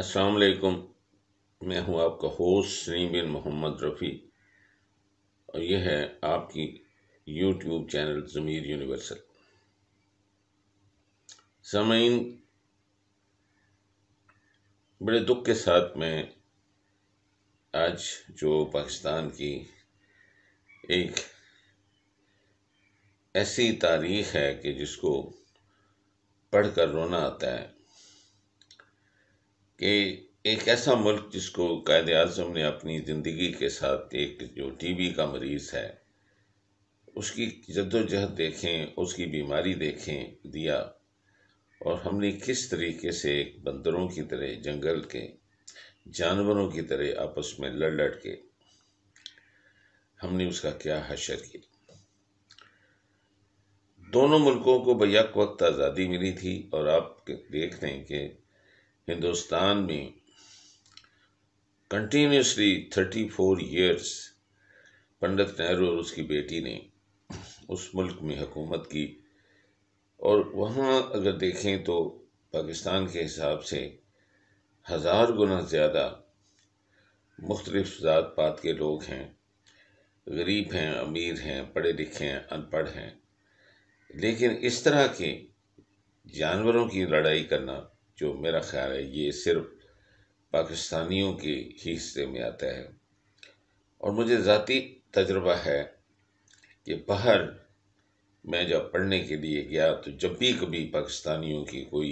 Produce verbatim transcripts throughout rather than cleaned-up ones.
السلام علیکم، میں ہوں آپ کا ہوسٹ سلیم بن محمد رفیع، اور یہ ہے آپ کی یوٹیوب چینل ضمیر یونیورسل۔ سامعین، بڑے دکھ کے ساتھ میں آج جو پاکستان کی ایک ایسی تاریخ ہے کہ جس کو پڑھ کر رونا آتا ہے کہ ایک ایسا ملک جس کو قائد اعظم نے اپنی زندگی کے ساتھ، ایک جو ٹی بی کا مریض ہے، اس کی جد و جہد دیکھیں، اس کی بیماری دیکھیں دیا، اور ہم نے کس طریقے سے ایک بندروں کی طرح، جنگل کے جانوروں کی طرح آپس میں لڑ لڑ کے ہم نے اس کا کیا حشر کیا۔ دونوں ملکوں کو بیک وقت آزادی ملی تھی، اور آپ دیکھ رہے ہیں کہ ہندوستان میں continuously thirty four years Pandit Nehru اور اس کی بیٹی نے اس ملک میں حکومت کی، اور وہاں اگر دیکھیں تو پاکستان کے حساب سے ہزار گنا زیادہ مختلف ذات پات کے لوگ ہیں، غریب ہیں، امیر ہیں، پڑھے لکھے ہیں، ان پڑھ ہیں، لیکن اس طرح کے جانوروں کی لڑائی کرنا، جو میرا خیال ہے یہ صرف پاکستانیوں کے ہی حصے میں آتا ہے۔ اور مجھے ذاتی تجربہ ہے کہ باہر میں جب پڑھنے کے لیے گیا تو جب بھی کبھی پاکستانیوں کی کوئی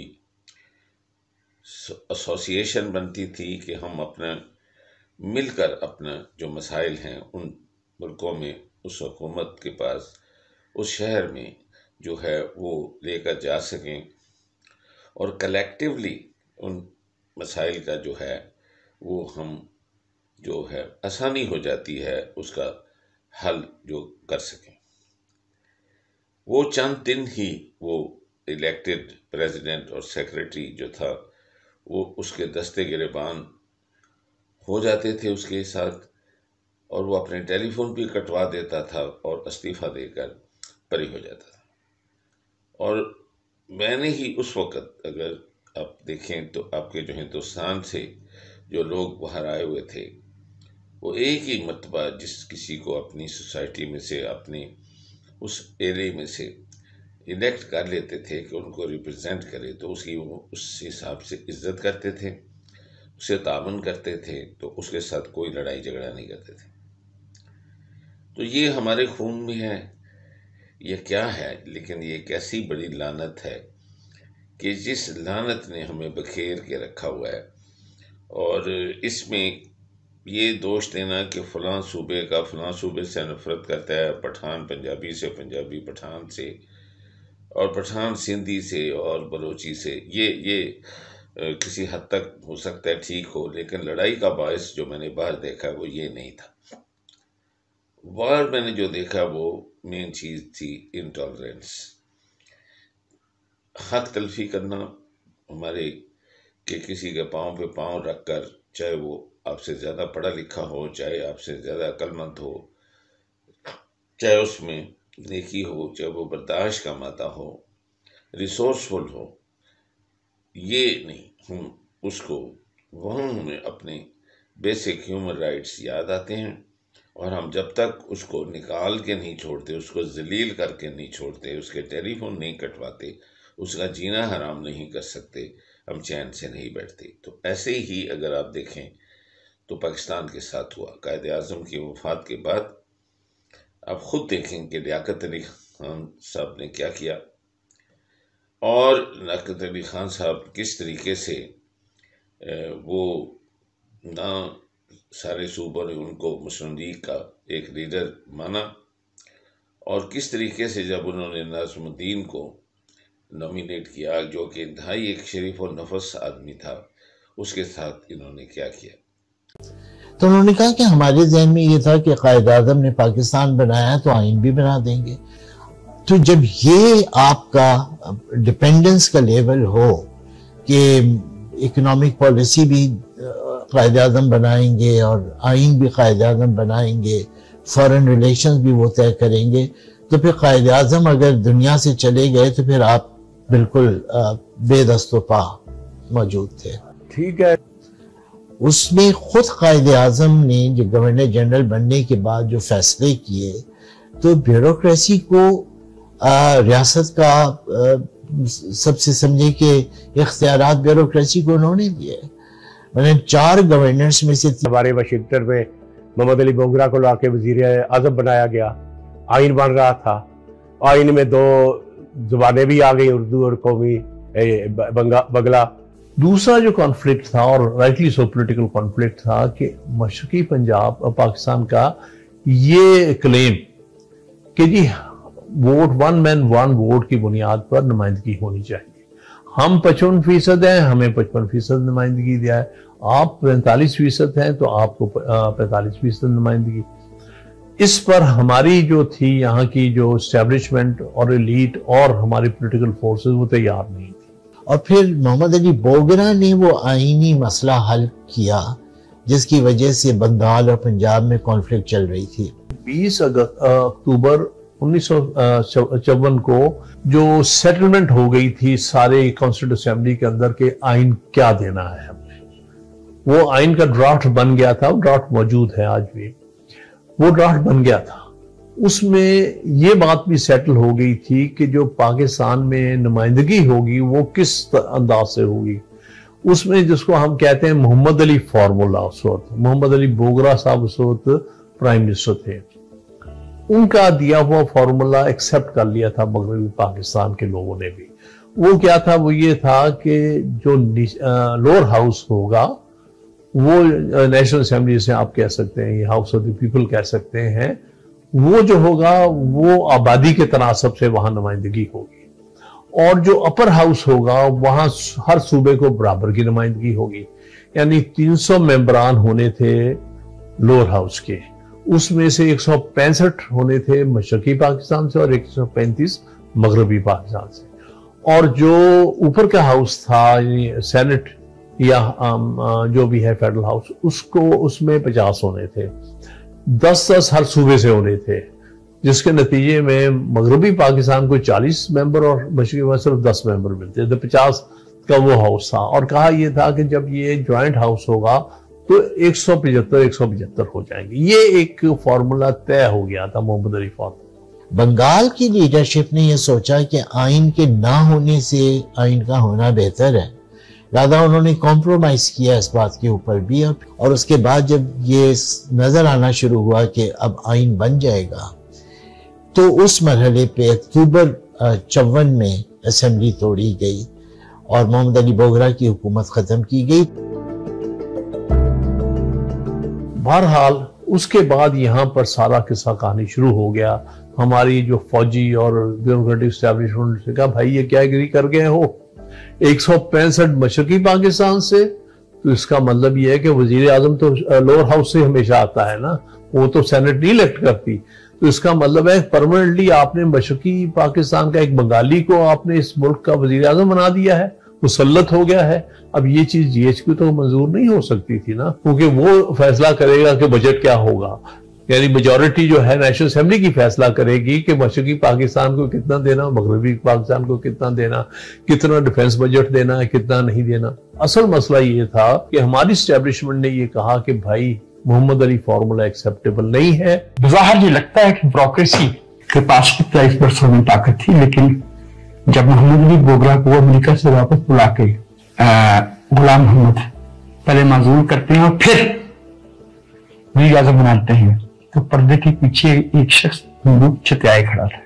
ایسوسی ایشن بنتی تھی کہ ہم اپنا مل کر اپنا جو مسائل ہیں ان ملکوں میں اس حکومت کے پاس، اس شہر میں جو ہے وہ لے کر جا سکیں، اور کلیکٹیولی ان مسائل کا جو ہے وہ ہم جو ہے آسانی ہو جاتی ہے اس کا حل جو کر سکیں۔ وہ چند دن ہی وہ الیکٹڈ پریزیڈنٹ اور سیکریٹری جو تھا وہ اس کے دستے گریبان ہو جاتے تھے اس کے ساتھ، اور وہ اپنے ٹیلی فون بھی کٹوا دیتا تھا اور استعفیٰ دے کر بری ہو جاتا تھا۔ اور میں نے ہی اس وقت، اگر آپ دیکھیں تو آپ کے جو ہندوستان سے جو لوگ باہر آئے ہوئے تھے، وہ ایک ہی مرتبہ جس کسی کو اپنی سوسائٹی میں سے، اپنے اس ایرے میں سے الیکٹ کر لیتے تھے کہ ان کو ریپرزینٹ کرے، تو اس کی وہ اس حساب سے عزت کرتے تھے، اسے تعاون کرتے تھے، تو اس کے ساتھ کوئی لڑائی جھگڑا نہیں کرتے تھے۔ تو یہ ہمارے خون میں ہے، یہ کیا ہے، لیکن یہ ایک ایسی بڑی لعنت ہے کہ جس لعنت نے ہمیں بکھیر کے رکھا ہوا ہے، اور اس میں یہ دوش دینا کہ فلاں صوبے کا فلاں صوبے سے نفرت کرتا ہے، پٹھان پنجابی سے، پنجابی پٹھان سے، اور پٹھان سندھی سے اور بلوچی سے، یہ یہ کسی حد تک ہو سکتا ہے ٹھیک ہو، لیکن لڑائی کا باعث جو میں نے باہر دیکھا وہ یہ نہیں تھا۔ باہر میں نے جو دیکھا وہ مین چیز تھی انٹالرنس، حق تلفی کرنا، ہمارے کہ کسی کے پاؤں پہ پاؤں رکھ کر، چاہے وہ آپ سے زیادہ پڑھا لکھا ہو، چاہے آپ سے زیادہ عقل مند ہو، چاہے اس میں نیکی ہو، چاہے وہ برداشت کا ماتا ہو، ریسورسفل ہو، یہ نہیں، ہم اس کو وہاں ہمیں اپنے بیسک ہیومن رائٹس یاد آتے ہیں، اور ہم جب تک اس کو نکال کے نہیں چھوڑتے، اس کو ذلیل کر کے نہیں چھوڑتے، اس کے ٹیلی فون نہیں کٹواتے، اس کا جینا حرام نہیں کر سکتے، ہم چین سے نہیں بیٹھتے۔ تو ایسے ہی اگر آپ دیکھیں تو پاکستان کے ساتھ ہوا۔ قائد اعظم کی وفات کے بعد آپ خود دیکھیں کہ لیاقت علی خان صاحب نے کیا کیا، اور لیاقت علی خان صاحب کس طریقے سے وہ نہ سارے صوبوں نے ان کو مسلم لیگ کا ایک لیڈر مانا، اور کس طریقے سے جب انہوں نے ناظم الدین کو نامینیٹ کیا، جو کہ انتہائی ایک شریف و نفس آدمی تھا، اس کے ساتھ انہوں نے کیا کیا۔ تو انہوں نے کہا کہ ہمارے ذہن میں یہ تھا کہ قائد اعظم نے پاکستان بنایا تو آئین بھی بنا دیں گے۔ تو جب یہ آپ کا ڈیپینڈنس کا لیول ہو کہ اکنامک پالیسی بھی قائد اعظم بنائیں گے اور آئین بھی قائد اعظم بنائیں گے، فارن ریلیشنز بھی وہ طے کریں گے، تو پھر قائد اعظم اگر دنیا سے چلے گئے تو پھر آپ بالکل بے دست و پا موجود تھے۔ ٹھیک ہے، اس میں خود قائد اعظم نے جو گورنر جنرل بننے کے بعد جو فیصلے کیے تو بیوروکریسی کو ریاست کا سب سے سمجھے کہ اختیارات بیوروکریسی کو انہوں نے دیے. میں نے چار گورنرز میں سے ہمارے واشنگٹن میں محمد علی بوگرا کو لا کے وزیر اعظم بنایا گیا. آئین بن رہا تھا. آئین میں دو زبانیں بھی آ گئی, اردو اور قومی بنگلہ. دوسرا جو کانفلکٹ تھا, اور رائٹلی سو پولیٹیکل کانفلکٹ تھا, کہ مشرقی پنجاب اور پاکستان کا یہ کلیم کہ جی vote one man one vote کی بنیاد پر نمائندگی ہونی چاہیے. ہم پچپن فیصد ہیں, ہمیں پچپن فیصد نمائندگی دیا ہے. آپ پینتالیس فیصد ہیں تو آپ کو پینتالیس فیصد نمائندگی. اس پر ہماری جو تھی یہاں کی جو اسٹیبلشمنٹ اور ایلیٹ اور ہماری پولیٹیکل فورسز وہ تیار نہیں تھی. اور پھر محمد علی بوگرا نے وہ آئینی مسئلہ حل کیا جس کی وجہ سے بنگال اور پنجاب میں کانفلکٹ چل رہی تھی. بیس اکتوبر انیس سو چون کو جو سیٹلمنٹ ہو گئی تھی سارے کانسٹیٹیوٹ اسمبلی کے اندر کہ آئین کیا دینا ہے ہم نے, وہ آئین کا ڈرافٹ بن گیا تھا. وہ ڈرافٹ موجود ہے آج بھی. وہ ڈرافٹ بن گیا تھا. اس میں یہ بات بھی سیٹل ہو گئی تھی کہ جو پاکستان میں نمائندگی ہوگی وہ کس انداز سے ہوگی. اس میں جس کو ہم کہتے ہیں محمد علی فارمولا, اس وقت محمد علی بوگرا صاحب اس وقت پرائم منسٹر تھے. ان کا دیا ہوا فارمولا ایکسپٹ کر لیا تھا مغربی پاکستان کے لوگوں نے بھی. وہ کیا تھا؟ وہ یہ تھا کہ جو لوور ہاؤس ہوگا وہ نیشنل اسمبلی سے آپ کہہ سکتے ہیں, یہ ہاؤس آف دی پیپل کہہ سکتے ہیں, وہ جو ہوگا وہ آبادی کے تناسب سے وہاں نمائندگی ہوگی. اور جو اپر ہاؤس ہوگا وہاں ہر صوبے کو برابر کی نمائندگی ہوگی. یعنی تین سو ممبران ہونے تھے لوور ہاؤس کے, اس میں سے ایک سو پینسٹھ ہونے تھے مشرقی پاکستان سے اور ایک سو پینتیس مغربی پاکستان سے. اور جو اوپر کا ہاؤس تھا یعنی سینٹ یا جو بھی ہے فیڈرل ہاؤس, اس کو اس میں پچاس ہونے تھے. دس دس ہر صوبے سے ہونے تھے, جس کے نتیجے میں مغربی پاکستان کو چالیس ممبر اور مشرقی میں صرف دس ممبر ملتے تھے. پچاس کا وہ ہاؤس تھا. اور کہا یہ تھا کہ جب یہ جوائنٹ ہاؤس ہوگا تو ایک سو پچہتر ایک سو پچہتر ہو جائیں گے. یہ ایک فارمولا طے ہو گیا تھا, محمد علی فارمولا. بنگال کی لیڈرشپ نے یہ سوچا کہ آئین کے نہ ہونے سے آئین کا ہونا بہتر ہے, لہذا انہوں نے کمپرومائز کیا اس بات کے اوپر بھی. اور اس کے بعد جب یہ نظر آنا شروع ہوا کہ اب آئین بن جائے گا تو اس مرحلے پہ اکتوبر چون میں اسمبلی توڑی گئی اور محمد علی بوگرا کی حکومت ختم کی گئی. بہرحال اس کے بعد یہاں پر سارا قصہ کہانی شروع ہو گیا. ہماری جو فوجی اور بیوروکریٹک اسٹیبلشمنٹ سے کہا بھائی یہ کیا اگری کر گئے ہو ایک سو پینسٹھ مشرقی پاکستان سے, تو اس کا مطلب یہ ہے کہ وزیر اعظم تو لوور ہاؤس سے ہمیشہ آتا ہے نا, وہ تو سینٹ نہیں الیکٹ کرتی. تو اس کا مطلب ہے پرماننٹلی آپ نے مشرقی پاکستان کا ایک بنگالی کو آپ نے اس ملک کا وزیر اعظم بنا دیا ہے, مسلط ہو گیا ہے. اب یہ چیز جی ایچ کیو تو منظور نہیں ہو سکتی تھی نا, کیونکہ وہ فیصلہ کرے گا کہ بجٹ کیا ہوگا. یعنی میجورٹی جو ہے نیشنل اسمبلی کی فیصلہ کرے گی کہ مشرقی پاکستان کو کتنا دینا, مغربی پاکستان کو کتنا دینا, کتنا ڈیفنس بجٹ دینا ہے, کتنا نہیں دینا. اصل مسئلہ یہ تھا کہ ہماری اسٹیبلشمنٹ نے یہ کہا کہ بھائی محمد علی فارمولا ایکسیپٹیبل نہیں ہے. بظاہر یہ لگتا ہے کہ بیوروکریسی کے پاس ستائیس برسوں میں طاقت تھی, لیکن جب محمد علی بوگرا کو امریکہ سے واپس بلا کے غلام محمد پہلے معزول کرتے ہیں اور پھر وزیر اعظم بناتے ہیں, تو پردے کے پیچھے ایک شخص بندوق چتائے کھڑا تھا,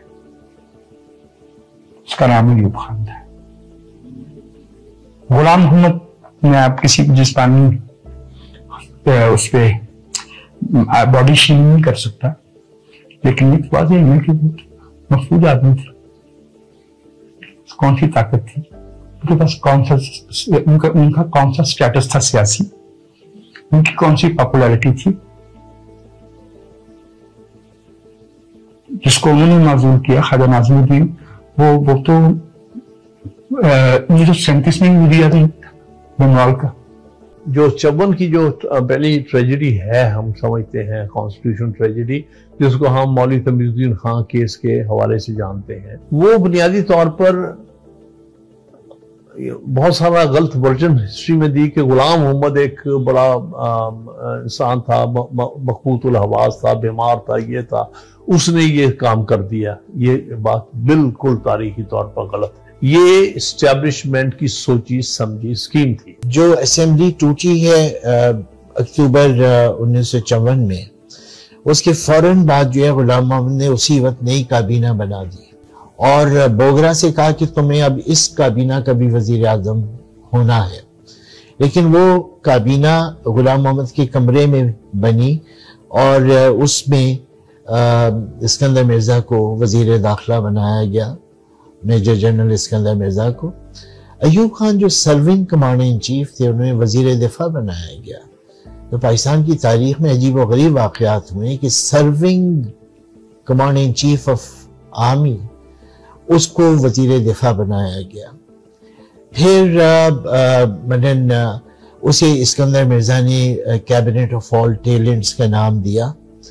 اس کا نام ایوب خان تھا. غلام محمد میں آپ کسی جسمانی اس پہ باڈی شیل نہیں کر سکتا, لیکن ایک واضح ہے کہ وہ محفوظ آدمی تھا. کون سی طاقت تھی ان کے پاس, کون سا ان کا ان کا کون سا سٹیٹس تھا سیاسی, ان کی کون سی پاپولیرٹی تھی جس کو انہوں نے معزول کیا. خواجہ ناظم الدین وہ وہ تو یہ جو سینتیس میں وزیر اعظم بنگال کا. جو چون کی جو پہلی ٹریجڈی ہے ہم سمجھتے ہیں کانسٹیٹیوشن ٹریجڈی, جس کو ہم مولوی تمیز الدین خان کیس کے حوالے سے جانتے ہیں, وہ بنیادی طور پر بہت سارا غلط ورژن ہسٹری میں دی کہ غلام محمد ایک بڑا انسان تھا، مقبوط الحواس تھا، بیمار تھا، یہ تھا، اس نے یہ کام کر دیا. یہ بات بالکل تاریخی طور پر غلط ہے. یہ اسٹیبلشمنٹ کی سوچی سمجھی اسکیم تھی. جو اسمبلی ٹوٹی ہے اکتوبر انیس سو چون میں، اس کے فوراً بعد جو ہے غلام محمد نے اسی وقت نئی کابینہ بنا دی اور بوگرا سے کہا کہ تمہیں اب اس کابینہ کا بھی وزیر اعظم ہونا ہے. لیکن وہ کابینہ غلام محمد کے کمرے میں بنی اور اس میں اسکندر مرزا کو وزیر داخلہ بنایا گیا، میجر جنرل اسکندر مرزا کو. ایوب خان جو سرونگ کمانڈر ان چیف تھے، انہیں وزیر دفاع بنایا گیا. تو پاکستان کی تاریخ میں عجیب و غریب واقعات ہوئے کہ serving commander in chief of army, اس کو وزیر دفاع بنایا گیا. پھر مدن اسے اسکندر مرزا نے کیبنٹ آف آل ٹیلنٹس کا نام دیا.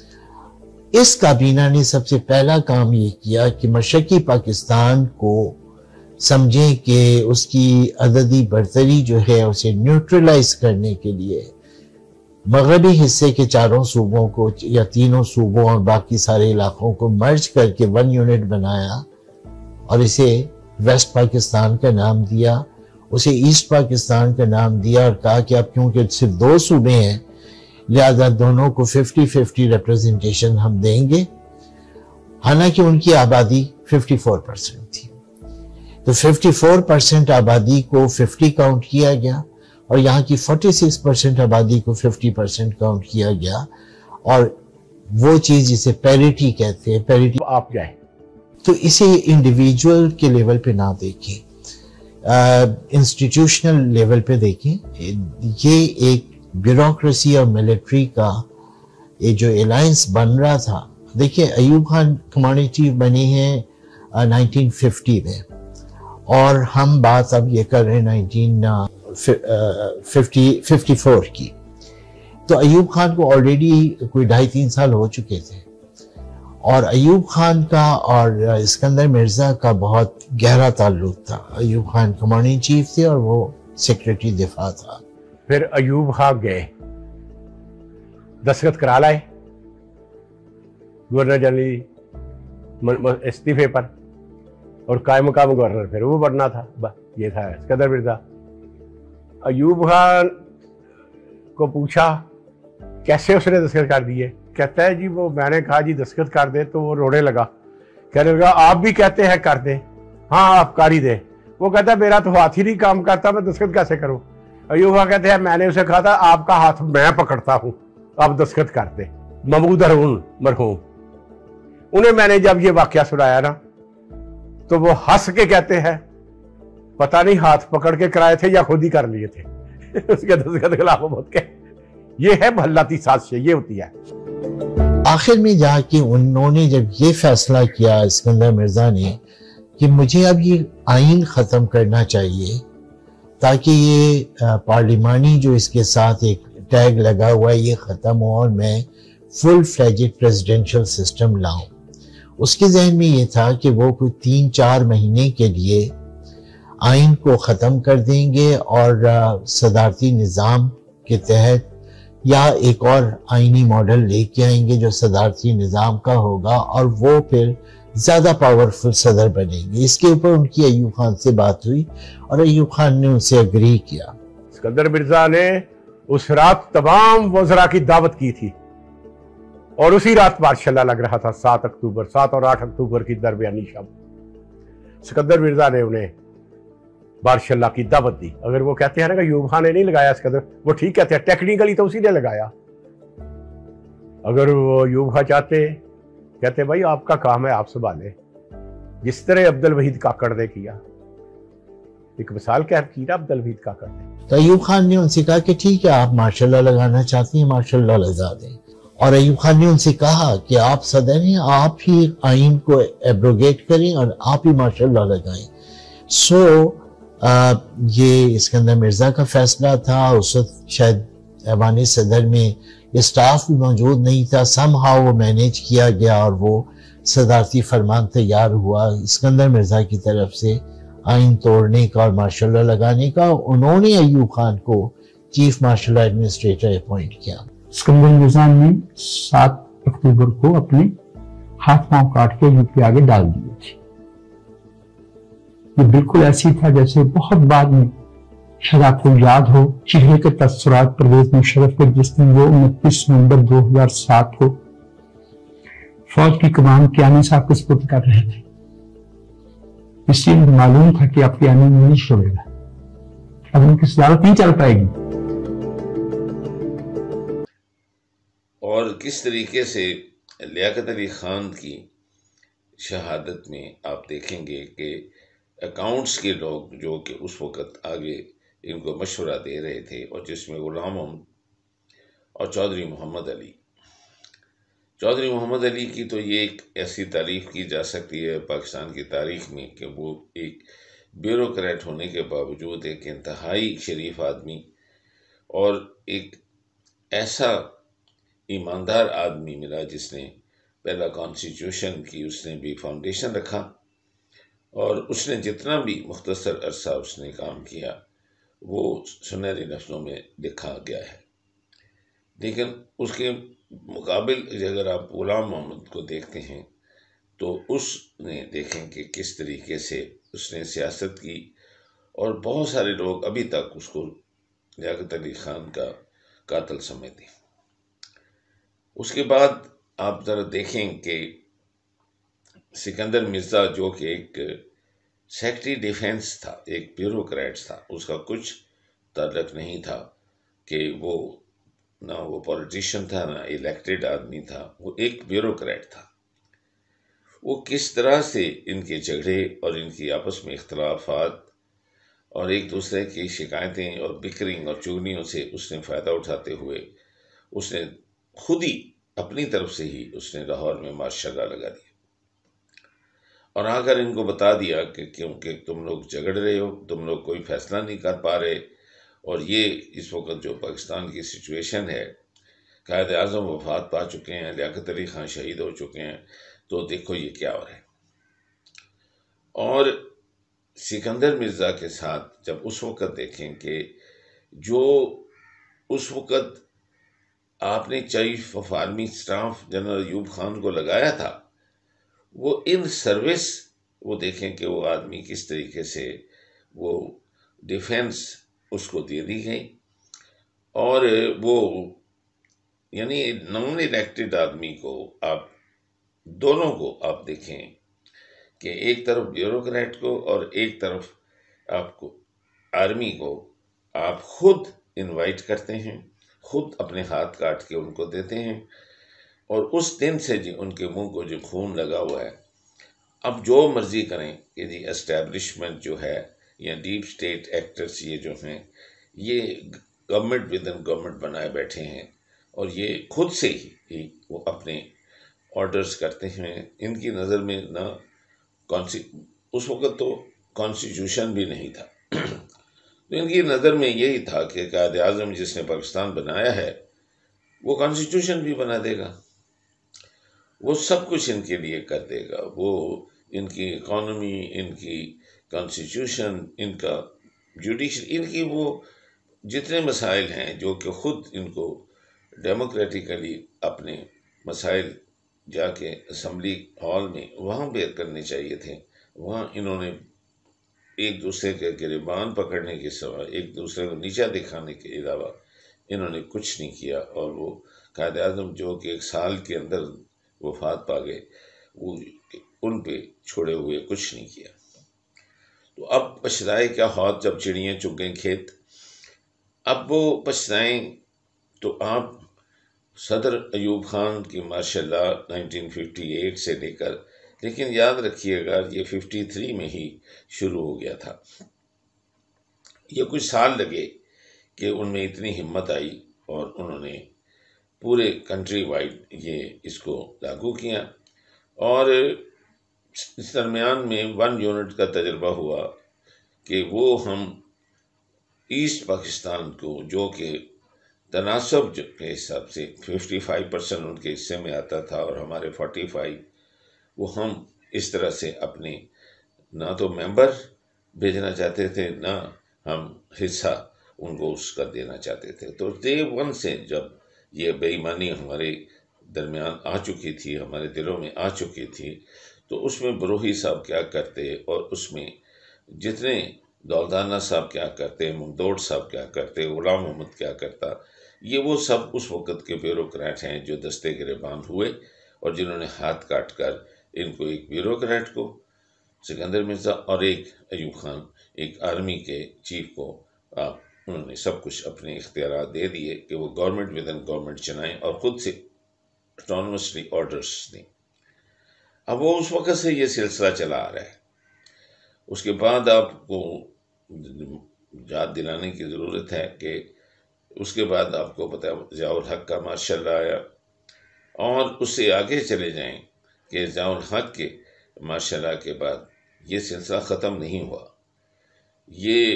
اس کابینہ نے سب سے پہلا کام یہ کیا کہ مشرقی پاکستان کو سمجھیں کہ اس کی عددی برتری جو ہے اسے نیوٹرلائز کرنے کے لیے مغربی حصے کے چاروں صوبوں کو یا تینوں صوبوں اور باقی سارے علاقوں کو مرج کر کے ون یونٹ بنایا اور اسے ویسٹ پاکستان کا نام دیا، اسے ایسٹ پاکستان کا نام دیا اور کہا کہ اب کیونکہ صرف دو صوبے ہیں لہذا دونوں کو ففٹی ففٹی ریپرزنٹیشن ہم دیں گے. حالانکہ ان کی آبادی ففٹی فور پرسنٹ تھی، تو ففٹی فور پرسنٹ آبادی کو ففٹی کاؤنٹ کیا گیا اور یہاں کی فورٹی سکس پرسنٹ آبادی کو ففٹی پرسنٹ کاؤنٹ کیا گیا. اور وہ چیز جسے پیریٹی کہتے ہیں، پیریٹی آپ جائیں تو اسے انڈیویجول کے لیول پہ نہ دیکھیں، انسٹیٹیوشنل لیول پہ دیکھیں. یہ ایک بیوروکریسی اور ملٹری کا یہ جو الائنس بن رہا تھا. دیکھیں ایوب خان کمانڈر چیف بنے ہیں نائنٹین ففٹی میں اور ہم بات اب یہ کر رہے ہیں نائنٹین ففٹی فور کی. تو ایوب خان کو آلریڈی کوئی ڈھائی تین سال ہو چکے تھے اور ایوب خان کا اور اسکندر مرزا کا بہت گہرا تعلق تھا. Ayub Khan commander in chief تھے اور وہ سیکریٹری دفاع تھا. پھر ایوب خان گئے، دستخط کرا لائے گورنر جنرل استعفے پر اور قائم مقام گورنر پھر وہ بننا تھا. یہ تھا اسکندر مرزا. ایوب خان کو پوچھا کیسے اس نے دستخط کر دیے، کہتا ہے جی وہ میں نے کہا جی دستخط کر دے تو وہ رونے لگا، کہنے لگا آپ بھی کہتے ہیں کر دیں، ہاں آپ کر ہی دیں. وہ کہتا ہے میرا تو ہاتھ ہی نہیں کام کرتا، میں دستخط کیسے کروں. ایوب خان کہتے ہیں میں نے اسے کہا تھا آپ کا ہاتھ میں پکڑتا ہوں، آپ دستخط کر دیں. محمود ہارون مرحوم، انہیں میں نے جب یہ واقعہ سنایا نا تو وہ ہنس کے کہتے ہیں پتہ نہیں ہاتھ پکڑ کے کرائے تھے یا خود ہی کر لیے تھے. اس کے دستخط خلاف بہت کہ یہ ہے محلاتی سازش، یہ ہوتی ہے. آخر میں جا کے انہوں نے جب یہ فیصلہ کیا اسکندر مرزا نے کہ مجھے اب یہ آئین ختم کرنا چاہیے تاکہ یہ پارلیمانی جو اس کے ساتھ ایک ٹیگ لگا ہوا ہے یہ ختم ہو اور میں فل فلیجڈ پریزیڈنشل سسٹم لاؤں. اس کے ذہن میں یہ تھا کہ وہ کوئی تین چار مہینے کے لیے آئین کو ختم کر دیں گے اور صدارتی نظام کے تحت یا ایک اور آئینی ماڈل لے کے آئیں گے جو صدارتی نظام کا ہوگا اور وہ پھر زیادہ پاورفل صدر بنیں گے. اس کے اوپر ان کی ایوب خان سے بات ہوئی اور ایوب خان نے ان سے اگری کیا. اسکندر مرزا نے اس رات تمام وزراء کی دعوت کی تھی اور اسی رات مارشل لا لگ رہا تھا، سات اکتوبر سات اور آٹھ اکتوبر کی درمیانی شب اسکندر مرزا نے انہیں مارشل لا کی دعوت دی. اگر وہ کہتے ہیں نا کہ ایوب خان نے نہیں لگایا اسکندر، وہ ٹھیک کہتے ہیں ٹیکنیکلی تو اسی نے لگایا. اگر وہ ایوب خان چاہتے کہتے بھائی آپ کا کام ہے آپ سنبھالیں، جس طرح عبد الوحید کاکڑ نے کیا. ایک مثال کیا کی نا عبد الوحید کاکڑ نے. تو ایوب خان نے ان سے کہا کہ ٹھیک ہے آپ مارشل لا لگانا چاہتے ہیں مارشل لا لگا دیں. اور ایوب خان نے ان سے کہا کہ آپ صدر ہیں، آپ ہی آئین کو ایبروگیٹ کریں اور آپ ہی مارشل لا لگائیں. سو یہ اسکندر مرزا کا فیصلہ تھا. اس وقت شاید ایوان صدر میں یہ سٹاف بھی موجود نہیں تھا. سم ہاؤ وہ مینیج کیا گیا اور وہ صدارتی فرمان تیار ہوا اسکندر مرزا کی طرف سے آئین توڑنے کا اور مارشل لا لگانے کا. انہوں نے ایوب خان کو chief martial law administrator appoint کیا. اسکندر مرزا نے سات اکتوبر کو اپنے ہاتھ پاؤں کاٹ کے یو پی آگے ڈال دیے تھے. یہ بالکل ایسی تھا جیسے بہت بعد میں شاید آپ کو یاد ہو چہرے کے تاثرات پرویز مشرف کے، جس دن وہ انتیس نومبر دو ہزار سات کو فوج کی کمان کیانی صاحب کے سپرد کر رہے تھے. اس لیے معلوم تھا کہ آپ کیانی نہیں چھوڑے گا، اب ان کی صدارت نہیں چل پائے گی. اور کس طریقے سے لیاقت علی خان کی شہادت میں آپ دیکھیں گے کہ اکاؤنٹس کے لوگ جو کہ اس وقت آگے ان کو مشورہ دے رہے تھے، اور جس میں غلام محمد اور چودھری محمد علی چودھری محمد علی کی تو یہ ایک ایسی تعریف کی جا سکتی ہے پاکستان کی تاریخ میں کہ وہ ایک بیوروکریٹ ہونے کے باوجود ایک انتہائی شریف آدمی اور ایک ایسا ایماندار آدمی ملا جس نے پہلا کانسٹیٹیوشن کی اس نے بھی فاؤنڈیشن رکھا، اور اس نے جتنا بھی مختصر عرصہ اس نے کام کیا وہ سنہرے لفظوں میں لکھا گیا ہے. لیکن اس کے مقابل اگر آپ غلام محمد کو دیکھتے ہیں تو اس نے دیکھیں کہ کس طریقے سے اس نے سیاست کی، اور بہت سارے لوگ ابھی تک اس کو لیاقت علی خان کا قاتل سمجھتے ہیں. اس کے بعد آپ ذرا دیکھیں کہ سکندر مرزا جو کہ ایک سیکرٹری ڈیفینس تھا، ایک بیوروکریٹ تھا، اس کا کچھ تعلق نہیں تھا کہ وہ نہ وہ پولیٹیشین تھا نہ الیکٹڈ آدمی تھا، وہ ایک بیوروکریٹ تھا. وہ کس طرح سے ان کے جھگڑے اور ان کی آپس میں اختلافات اور ایک دوسرے کی شکایتیں اور بکرنگ اور چگلیوں سے اس نے فائدہ اٹھاتے ہوئے اس نے خود ہی اپنی طرف سے ہی اس نے لاہور میں مارشل لا لگا دیا، اور آ کر ان کو بتا دیا کہ کیونکہ تم لوگ جھگڑ رہے ہو، تم لوگ کوئی فیصلہ نہیں کر پا رہے، اور یہ اس وقت جو پاکستان کی سچویشن ہے، قائد اعظم وفات پا چکے ہیں، لیاقت علی خان شہید ہو چکے ہیں، تو دیکھو یہ کیا ہو رہا ہے. اور سکندر مرزا کے ساتھ جب اس وقت دیکھیں کہ جو اس وقت آپ نے chief of army staff general Ayub Khan کو لگایا تھا، وہ ان سروس وہ دیکھیں کہ وہ آدمی کس طریقے سے وہ ڈیفینس اس کو دے دی گئی، اور وہ یعنی نان الیکٹڈ آدمی کو آپ دونوں کو آپ دیکھیں کہ ایک طرف بیوروکریٹ کو اور ایک طرف آپ کو آرمی کو آپ خود انوائٹ کرتے ہیں، خود اپنے ہاتھ کاٹ کے ان کو دیتے ہیں، اور اس دن سے جی ان کے منہ کو جو خون لگا ہوا ہے. اب جو مرضی کریں کہ جی اسٹیبلشمنٹ جو ہے یا ڈیپ سٹیٹ ایکٹرز یہ جو ہیں یہ گورنمنٹ ود ان گورنمنٹ بنائے بیٹھے ہیں، اور یہ خود سے ہی وہ اپنے آرڈرز کرتے ہیں. ان کی نظر میں نہ اس وقت تو کانسٹیٹیوشن بھی نہیں تھا، تو ان کی نظر میں یہی تھا کہ قائد اعظم جس نے پاکستان بنایا ہے وہ کانسٹیٹیوشن بھی بنا دے گا، وہ سب کچھ ان کے لیے کر دے گا، وہ ان کی اکانومی، ان کی کانسٹیٹیوشن، ان کا جوڈیشل، ان کی وہ جتنے مسائل ہیں جو کہ خود ان کو ڈیموکریٹیکلی اپنے مسائل جا کے اسمبلی ہال میں وہاں بیان کرنے چاہیے تھے، وہاں انہوں نے ایک دوسرے کے گریبان پکڑنے کے سوا، ایک دوسرے کو نیچا دکھانے کے علاوہ انہوں نے کچھ نہیں کیا. اور وہ قائد اعظم جو کہ ایک سال کے اندر وفات پا گئے، وہ ان پہ چھوڑے ہوئے کچھ نہیں کیا. تو اب پچھتائے کیا ہاتھ جب چڑیاں چگ گئیں کھیت. اب وہ پچھتائیں تو آپ صدر ایوب خان کی ماشاء اللہ نائنٹین ففٹی ایٹ سے لے کر، لیکن یاد رکھیے گا یہ ففٹی تھری میں ہی شروع ہو گیا تھا. یہ کچھ سال لگے کہ ان میں اتنی ہمت آئی اور انہوں نے پورے کنٹری وائڈ یہ اس کو لاگو کیا. اور اس درمیان میں ون یونٹ کا تجربہ ہوا کہ وہ ہم ایسٹ پاکستان کو جو کہ تناسب کے حساب سے ففٹی فائیو پرسنٹ ان کے حصے میں آتا تھا اور ہمارے فورٹی فائیو، وہ ہم اس طرح سے اپنے نہ تو ممبر بھیجنا چاہتے تھے نہ ہم حصہ ان کو اس کا دینا چاہتے تھے. تو ڈے ون سے جب یہ بے ایمانی ہمارے درمیان آ چکی تھی، ہمارے دلوں میں آ چکی تھی، تو اس میں بروہی صاحب کیا کرتے اور اس میں جتنے دولدانہ صاحب کیا کرتے، ممدوڑ صاحب کیا کرتے، غلام محمد کیا کرتا، یہ وہ سب اس وقت کے بیوروکریٹ ہیں جو دستے گریبان ہوئے اور جنہوں نے ہاتھ کاٹ کر ان کو، ایک بیوروکریٹ کو سکندر مرزا اور ایک ایوب خان ایک آرمی کے چیف کو، آپ انہوں نے سب کچھ اپنے اختیارات دے دیے کہ وہ گورنمنٹ ود ان گورنمنٹ چلائیں اور خود سے اٹانومسلی آرڈرز دیں. اب وہ اس وقت سے یہ سلسلہ چلا آ رہا ہے. اس کے بعد آپ کو یاد دلانے کی ضرورت ہے کہ اس کے بعد آپ کو پتہ ضیاء الحق کا ماشاء اللہ آیا، اور اس سے آگے چلے جائیں کہ ضیاء الحق کے ماشاء اللہ کے بعد یہ سلسلہ ختم نہیں ہوا. یہ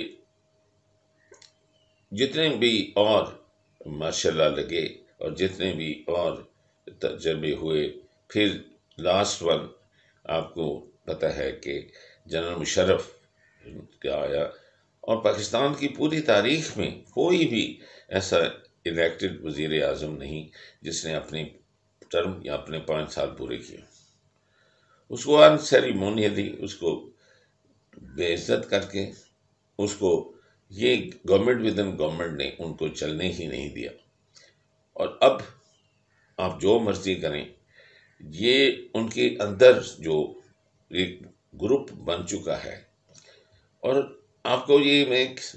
جتنے بھی اور ماشاء اللہ لگے اور جتنے بھی اور تجربے ہوئے، پھر لاسٹ ون آپ کو پتہ ہے کہ جنرل مشرف کا آیا، اور پاکستان کی پوری تاریخ میں کوئی بھی ایسا الیکٹڈ وزیر اعظم نہیں جس نے اپنی ٹرم یا اپنے پانچ سال پورے کیے. اس کو ان سیریمونیلی اس کو بے عزت کر کے اس کو یہ گورنمنٹ ود ان گورنمنٹ نے ان کو چلنے ہی نہیں دیا. اور اب آپ جو مرضی کریں، یہ ان کے اندر جو ایک گروپ بن چکا ہے. اور آپ کو یہ میں ایک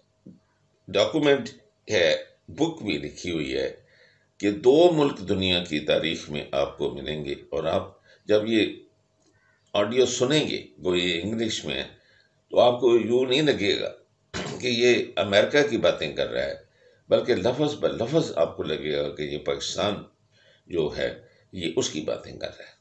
ڈاکومنٹ ہے، بک بھی لکھی ہوئی ہے کہ دو ملک دنیا کی تاریخ میں آپ کو ملیں گے، اور آپ جب یہ آڈیو سنیں گے وہ یہ انگلش میں ہے تو آپ کو یوں نہیں لگے گا کہ یہ امریکہ کی باتیں کر رہا ہے، بلکہ لفظ بہ لفظ آپ کو لگے گا کہ یہ پاکستان جو ہے یہ اس کی باتیں کر رہا ہے.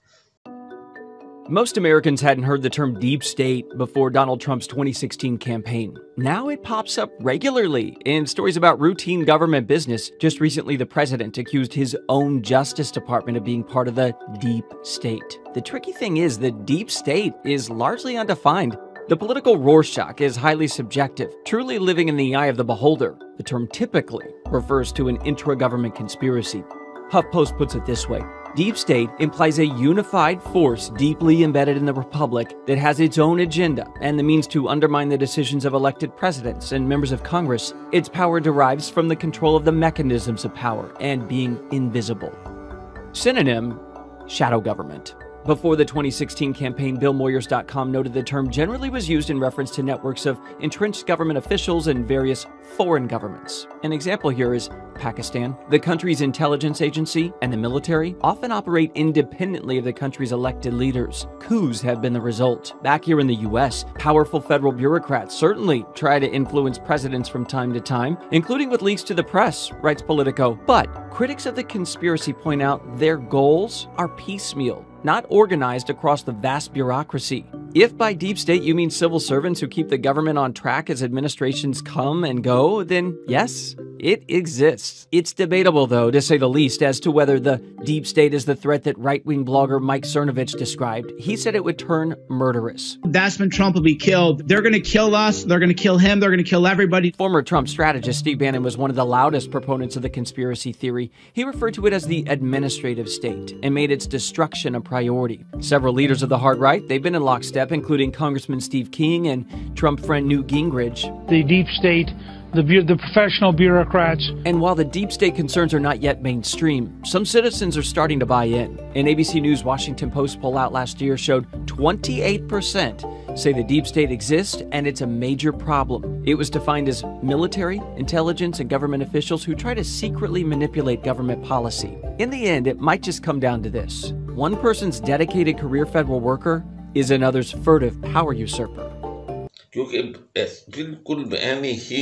Most Americans hadn't heard the term deep state before Donald Trump's twenty sixteen campaign. Now it pops up regularly in stories about routine government business. Just recently, the president accused his own Justice Department of being part of the deep state. The tricky thing is the deep state is largely undefined. The political Rorschach is highly subjective, truly living in the eye of the beholder. The term typically refers to an intra-government conspiracy. HuffPost puts it this way. Deep state implies a unified force deeply embedded in the republic that has its own agenda and the means to undermine the decisions of elected presidents and members of Congress. Its power derives from the control of the mechanisms of power and being invisible. Synonym: shadow government. Before the twenty sixteen campaign, Bill Moyers dot com noted the term generally was used in reference to networks of entrenched government officials and various foreign governments. An example here is Pakistan. The country's intelligence agency and the military often operate independently of the country's elected leaders. Coups have been the result. Back here in the U S, powerful federal bureaucrats certainly try to influence presidents from time to time, including with leaks to the press, writes Politico. But critics of the conspiracy point out their goals are piecemeal, not organized across the vast bureaucracy. If by deep state you mean civil servants who keep the government on track as administrations come and go, then yes, it exists. It's debatable, though, to say the least, as to whether the deep state is the threat that right-wing blogger Mike Cernovich described. He said it would turn murderous. That's when Trump will be killed. They're going to kill us. They're going to kill him. They're going to kill everybody. Former Trump strategist Steve Bannon was one of the loudest proponents of the conspiracy theory. He referred to it as the administrative state and made its destruction a priority. Several leaders of the hard right, they've been in lockstep, including Congressman Steve King and Trump friend Newt Gingrich. The deep state, the, the professional bureaucrats. And while the deep state concerns are not yet mainstream, some citizens are starting to buy in. An A B C News Washington Post poll out last year showed twenty-eight percent say the deep state exists and it's a major problem. It was defined as military, intelligence, and government officials who try to secretly manipulate government policy. In the end, it might just come down to this. One person's dedicated career federal worker is another's furtive power usurper. کیونکہ بالکل بعینی ہی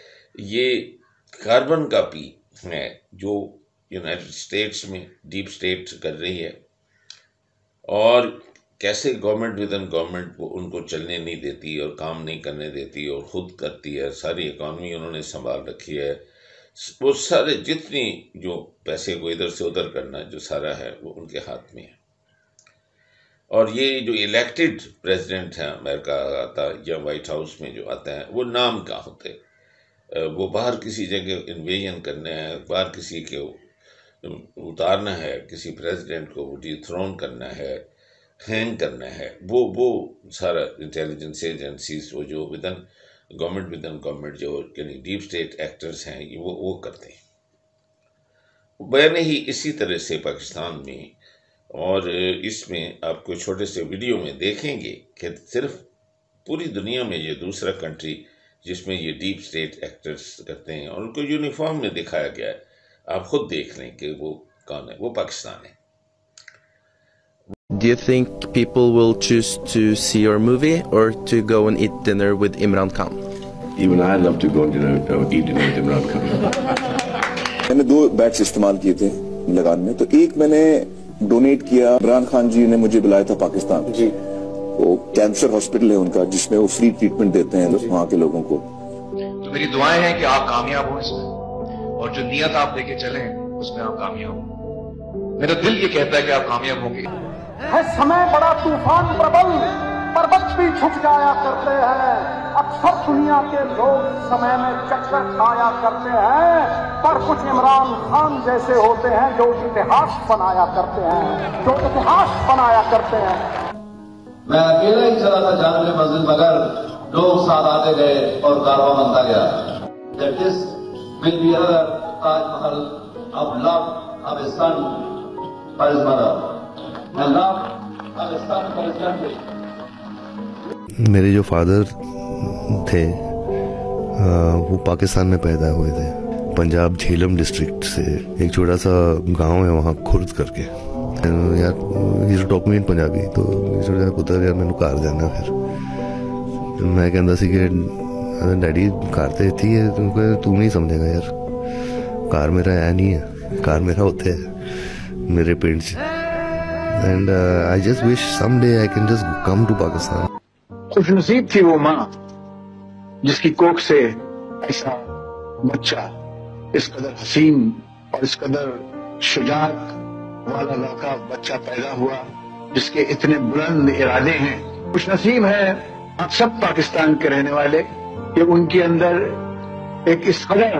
یہ carbon copy ہے جو United States میں deep state کر رہی ہے، اور کیسے گورنمنٹ ود ان گورنمنٹ کو ان کو چلنے نہیں دیتی اور کام نہیں کرنے دیتی اور خود کرتی ہے. ساری اکانومی انہوں نے سنبھال رکھی ہے. وہ سارے جتنی جو پیسے کو ادھر سے ادھر کرنا جو سارا ہے وہ ان کے ہاتھ میں ہے. اور یہ جو الیکٹڈ پریزیڈنٹ ہیں امریکہ آتا یا وائٹ ہاؤس میں جو آتا ہے وہ نام کا ہوتے، وہ باہر کسی جگہ انویژن کرنا ہے، باہر کسی کے اتارنا ہے، کسی پریزیڈنٹ کو ڈی تھرون کرنا ہے، ہینگ کرنا ہے، وہ وہ سارا انٹیلیجنس ایجنسیز وہ جو ودن گورنمنٹ ودن گورنمنٹ جو یعنی ڈیپ اسٹیٹ ایکٹرز ہیں وہ وہ کرتے ہیں۔ بیان ہی اسی طرح سے پاکستان میں، اور اس میں آپ کو چھوٹے سے ویڈیو میں دیکھیں گے کہ صرف پوری دنیا میں یہ دوسرا کنٹری جس میں یہ ڈیپ اسٹیٹ ایکٹرز کرتے ہیں، اور ان کو یونیفارم میں دکھایا گیا ہے، آپ خود دیکھ لیں کہ وہ کون ہے، وہ پاکستان ہے۔ Do you think people will choose to see your movie or to go and eat dinner with Imran Khan? Even I love to go and dinner, uh, eat dinner with Imran Khan. میں نے دو beats استعمال کیے تھے لگان میں، تو ایک میں نے ڈونیٹ کیا، عمران خان جی نے مجھے بلایا تھا پاکستان جی، وہ کینسر ہاسپٹل ہے ان کا جس میں وہ فری ٹریٹمنٹ دیتے ہیں وہاں کے لوگوں کو۔ تو میری دعائیں ہیں کہ آپ کامیاب ہوں اس میں، اور جو نیت آپ لے کے چلیں اس میں آپ کامیاب ہوں۔ میرا دل یہ کہتا ہے کہ آپ کامیاب ہوں گے۔ ہے سمے بڑا طوفان پربل، پربت بھی جھک جایا کرتے ہیں، اکثر دنیا کے لوگ سمے میں چکر کھایا کرتے ہیں، پر کچھ عمران خان جیسے ہوتے ہیں جو اتہاس بنایا کرتے ہیں، جو اتہاس بنایا کرتے ہیں۔ میں اکیلا ہی چلا تھا جانب منزل مگر لوگ ساتھ آتے گئے اور کارواں بنتا گیا۔ That this will be another Taj Mahal of love of a son for his mother and love of a son for his country. میرے جو فادر تھے وہ پاکستان میں پیدا ہوئے تھے، پنجاب جھیلم ڈسٹرکٹ سے ایک چھوٹا سا گاؤں ہے وہاں خرد کر کے، یار یہ ٹاک میں پنجابی، تو چھوٹا سا پتر یار مینوں گھر جانا، پھر میں کہندا سی کہ ڈیڈی گھر تے اتھی ہے، تو نہیں سمجھے گا یار، گھر میرا ہے نہیں ہے، گھر میرا اتنے ہے میرے پنڈ چ، and I just wish some day I can just come to Pakistan. خوش نصیب تھی وہ ماں جس کی کوکھ سے ایسا بچہ اس قدر حسین اور اس قدر شجاعت والا لڑکا بچہ پیدا ہوا جس کے اتنے بلند ارادے ہیں۔ خوش نصیب ہیں آپ سب پاکستان کے رہنے والے کہ ان کے اندر ایک اس قدر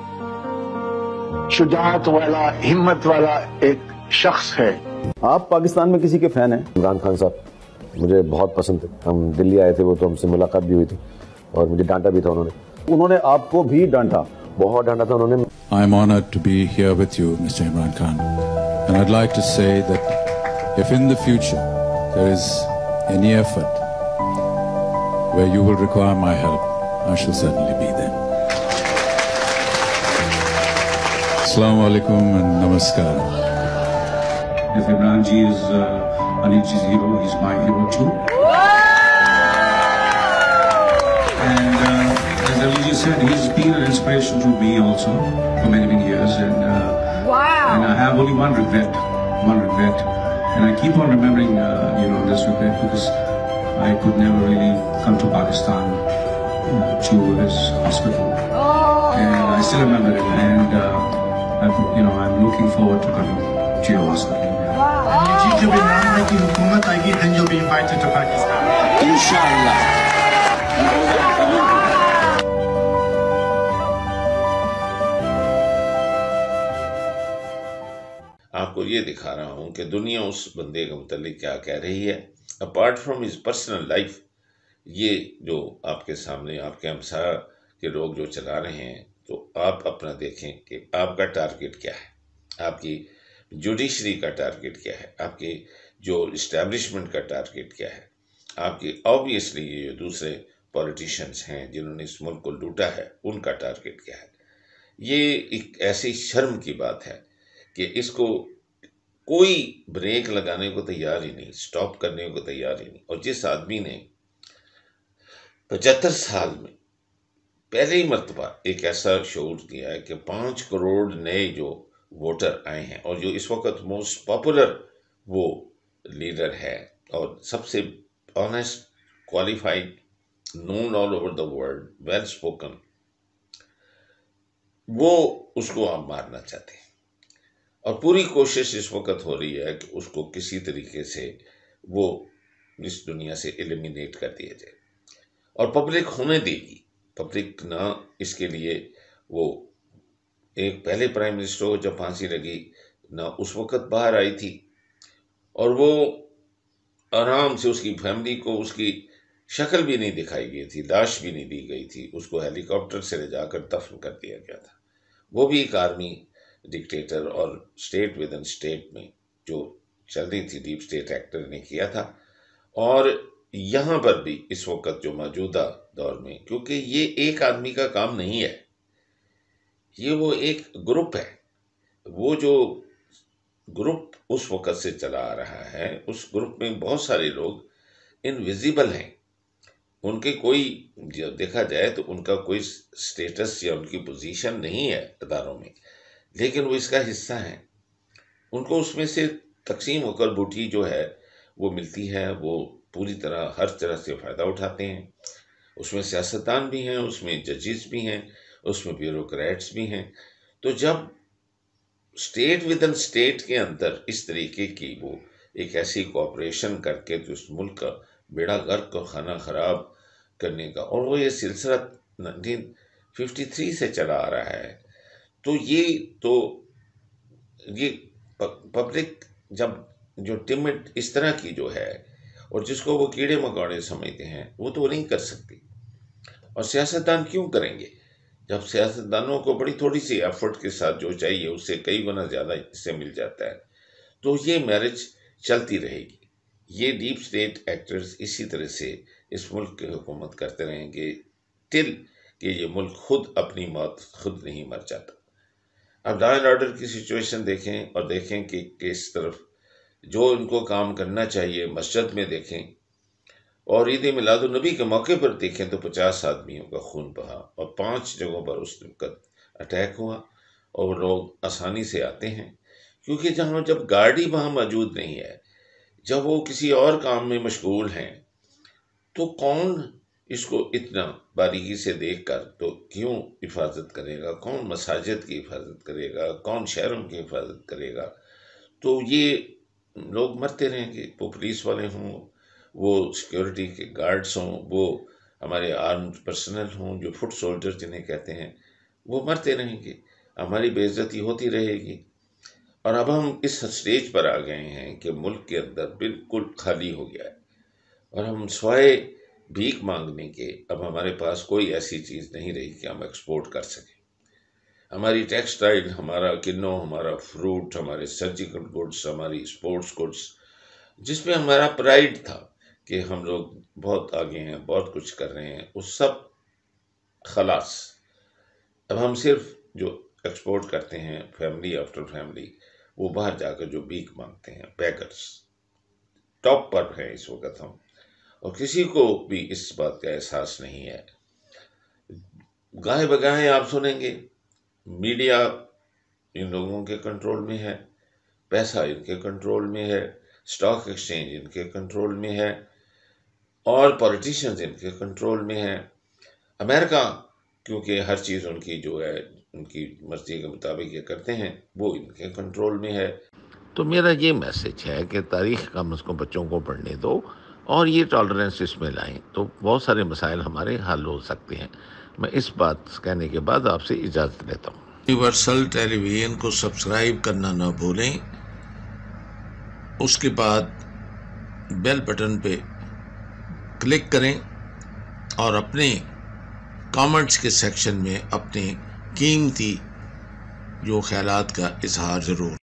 شجاعت والا، ہمت والا ایک شخص ہے۔ آپ پاکستان میں کسی کے فین ہیں؟ عمران خان صاحب مجھے بہت پسند تھے، ہم دلی آئے تھے، وہ تو ہم سے ملاقات بھی ہوئی تھی اور مجھے ڈانٹا بھی تھا انہوں نے، انہوں نے آپ کو بھی ڈانٹا، بہت ڈانٹا تھا انہوں نے۔ I am honored to be here with you, Mister Imran Khan, and I'd like to say that if in the future there is any effort where you will require my help, I shall certainly be there. Assalamu alaikum and namaskar. If Imran ji is uh, Anilji's hero, he's my hero too. And uh, as Anilji said, he's been an inspiration to me also for many, many years. And, uh, wow. and I have only one regret, one regret. And I keep on remembering, uh, you know, this regret because I could never really come to Pakistan uh, to his hospital. Oh. And I still remember it. And, uh, I, you know, I'm looking forward to coming to your hospital. جب عمران بھائی کی حکومت آئے گی then you'll be invited to Pakistan. انشاءاللہ. آپ کو یہ دکھا رہا ہوں کہ دنیا اس بندے کے متعلق کیا کہہ رہی ہے apart from his personal life. یہ جو آپ کے سامنے آپ کے ہمسایہ کے لوگ جو چلا رہے ہیں، تو آپ اپنا دیکھیں کہ آپ کا ٹارگٹ کیا ہے، آپ کی جوڈیشری کا ٹارگٹ کیا ہے، آپ کی جو اسٹیبلشمنٹ کا ٹارگٹ کیا ہے، آپ کی آبویسلی یہ جو دوسرے پولیٹیشینز ہیں جنہوں نے اس ملک کو لوٹا ہے ان کا ٹارگٹ کیا ہے۔ یہ ایک ایسی شرم کی بات ہے کہ اس کو کوئی بریک لگانے کو تیار ہی نہیں، سٹاپ کرنے کو تیار ہی نہیں۔ اور جس آدمی نے پچہتر سال میں پہلی مرتبہ ایک ایسا شعور دیا ہے کہ پانچ کروڑ نئے جو ووٹر آئے ہیں، اور جو اس وقت موسٹ پاپولر وہ لیڈر ہے اور سب سے honest, qualified, known all over the world, well spoken, وہ اس کو آپ مارنا چاہتے ہیں۔ اور پوری کوشش اس وقت ہو رہی ہے کہ اس کو کسی طریقے سے وہ اس دنیا سے ایلیمینیٹ کر دیا جائے، اور پبلک ہونے دے گی. پبلک نہ اس کے لیے، وہ ایک پہلے پرائم منسٹر کو جب پھانسی لگی نہ اس وقت باہر آئی تھی، اور وہ آرام سے اس کی فیملی کو اس کی شکل بھی نہیں دکھائی گئی تھی، لاش بھی نہیں دی گئی تھی، اس کو ہیلی کاپٹر سے لے جا کر دفن کر دیا گیا تھا. وہ بھی ایک آرمی ڈکٹیٹر اور اسٹیٹ ود ان اسٹیٹ میں جو چل رہی تھی، ڈیپ اسٹیٹ ایکٹر نے کیا تھا. اور یہاں پر بھی اس وقت جو موجودہ دور میں، کیونکہ یہ ایک آدمی کا کام نہیں ہے، یہ وہ ایک گروپ ہے. وہ جو گروپ اس وقت سے چلا آ رہا ہے، اس گروپ میں بہت سارے لوگ انویزیبل ہیں. ان کے کوئی، جو دیکھا جائے تو ان کا کوئی سٹیٹس یا ان کی پوزیشن نہیں ہے اداروں میں، لیکن وہ اس کا حصہ ہیں. ان کو اس میں سے تقسیم ہو کر بوٹی جو ہے وہ ملتی ہے. وہ پوری طرح ہر طرح سے فائدہ اٹھاتے ہیں. اس میں سیاستدان بھی ہیں، اس میں ججز بھی ہیں، اس میں بیوروکریٹس بھی ہیں. تو جب اسٹیٹ ود ان اسٹیٹ کے اندر اس طریقے کی وہ ایک ایسی کوآپریشن کر کے تو اس ملک کا بیڑا غرق کو خانہ خراب کرنے کا، اور وہ یہ سلسلہ نائنٹین ففٹی تھری سے چلا آ رہا ہے. تو یہ تو یہ پبلک جب جو ٹمٹ اس طرح کی جو ہے، اور جس کو وہ کیڑے مکوڑے سمجھتے ہیں، وہ تو نہیں کر سکتی. اور سیاستدان کیوں کریں گے جب سیاستدانوں کو بڑی تھوڑی سی ایفرٹ کے ساتھ جو چاہیے اس سے کئی گنا زیادہ اس سے مل جاتا ہے. تو یہ میرج چلتی رہے گی. یہ ڈیپ اسٹیٹ ایکٹرز اسی طرح سے اس ملک کی حکومت کرتے رہیں گے ٹل کہ یہ ملک خود اپنی موت خود نہیں مر جاتا. اب لا اینڈ آرڈر کی سچویشن دیکھیں، اور دیکھیں کہ کس طرف جو ان کو کام کرنا چاہیے. مسجد میں دیکھیں، اور عید میلاد النبی کے موقع پر دیکھیں تو پچاس آدمیوں کا خون بہا، اور پانچ جگہوں پر اس وقت اٹیک ہوا. اور وہ لوگ آسانی سے آتے ہیں، کیونکہ جہاں جب گارڈی وہاں موجود نہیں ہے، جب وہ کسی اور کام میں مشغول ہیں، تو کون اس کو اتنا باریکی سے دیکھ کر تو کیوں حفاظت کرے گا؟ کون مساجد کی حفاظت کرے گا؟ کون شہروں کی حفاظت کرے گا؟ تو یہ لوگ مرتے رہیں گے. وہ پولیس والے ہوں، وہ سیکیورٹی کے گارڈز ہوں، وہ ہمارے آرمڈ پرسنل ہوں، جو فٹ سولجر جنہیں کہتے ہیں، وہ مرتے رہیں گے. ہماری بے عزتی ہوتی رہے گی. اور اب ہم اس سٹیج پر آ گئے ہیں کہ ملک کے اندر بالکل خالی ہو گیا ہے، اور ہم سوائے بھیک مانگنے کے اب ہمارے پاس کوئی ایسی چیز نہیں رہی کہ ہم ایکسپورٹ کر سکیں. ہماری ٹیکسٹائل، ہمارا کنو، ہمارا فروٹ، ہمارے سرجیکل گڈس، ہماری اسپورٹس گڈس، جس میں ہمارا پرائیڈ تھا کہ ہم لوگ بہت آگے ہیں، بہت کچھ کر رہے ہیں، وہ سب خلاص. اب ہم صرف جو ایکسپورٹ کرتے ہیں، فیملی آفٹر فیملی، وہ باہر جا کر جو بھیک مانگتے ہیں، بیگرز ٹاپ پر ہیں اس وقت ہم. اور کسی کو بھی اس بات کا احساس نہیں ہے. گاہے بگاہے آپ سنیں گے میڈیا ان لوگوں کے کنٹرول میں ہے، پیسہ ان کے کنٹرول میں ہے، اسٹاک ایکسچینج ان کے کنٹرول میں ہے، اور پولیٹیشینز ان کے کنٹرول میں ہے. امریکہ کیونکہ ہر چیز ان کی جو ہے ان کی مرضی کے مطابق یہ کرتے ہیں، وہ ان کے کنٹرول میں ہے. تو میرا یہ میسج ہے کہ تاریخ کم از کم بچوں کو پڑھنے دو، اور یہ ٹالرنس اس میں لائیں تو بہت سارے مسائل ہمارے حل ہو سکتے ہیں. میں اس بات کہنے کے بعد آپ سے اجازت لیتا ہوں. یونیورسل ٹیلی ویژن کو سبسکرائب کرنا نہ بھولیں. اس کے بعد بیل بٹن پہ کلک کریں، اور اپنے کامنٹس کے سیکشن میں اپنے قیمتی جو خیالات کا اظہار ضرور